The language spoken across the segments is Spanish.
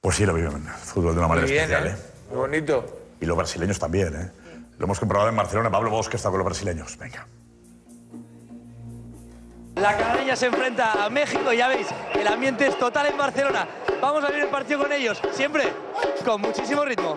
Pues sí, lo viven el fútbol de una manera especial, ¿eh? Muy bonito. Y los brasileños también, ¿eh? Lo hemos comprobado en Barcelona. Pablo Bosque está con los brasileños. Venga. La Canariña se enfrenta a México y ya veis, el ambiente es total en Barcelona. Vamos a ver el partido con ellos, siempre con muchísimo ritmo.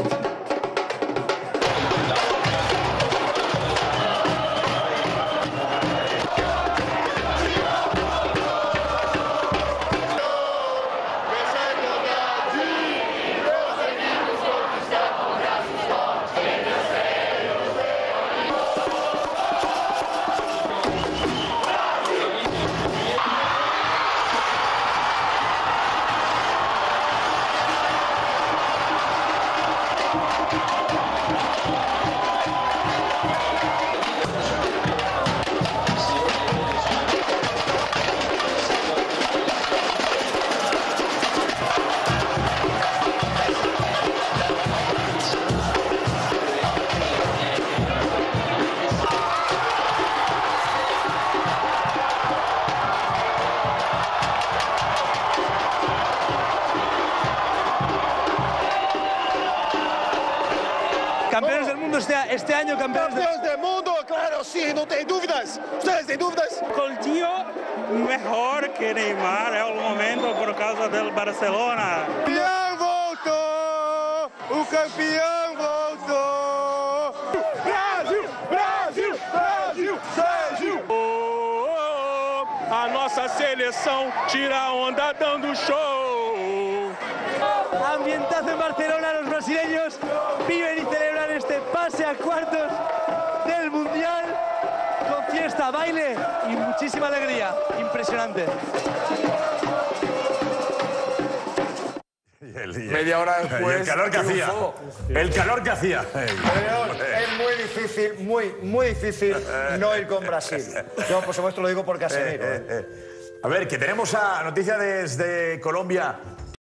Campeones del mundo este año, campeones del mundo, claro, sí, no hay dúvidas. ¿Ustedes tienen dúvidas? Coutinho mejor que Neymar en el momento por causa del Barcelona. ¡Campeón voltou! ¡Un campeón voltou! Brasil, Brasil, Brasil, Brasil! Oh, oh, oh, a nossa seleção tira onda dando show. Ambientazo en Barcelona, los brasileños viven y celebran este pase a cuartos del Mundial con fiesta, baile y muchísima alegría. Impresionante. Media hora después. El calor que hacía. El calor que hacía. Es muy difícil, muy difícil no ir con Brasil. Yo, por supuesto, lo digo por Casemiro. A ver, que tenemos a noticia desde Colombia.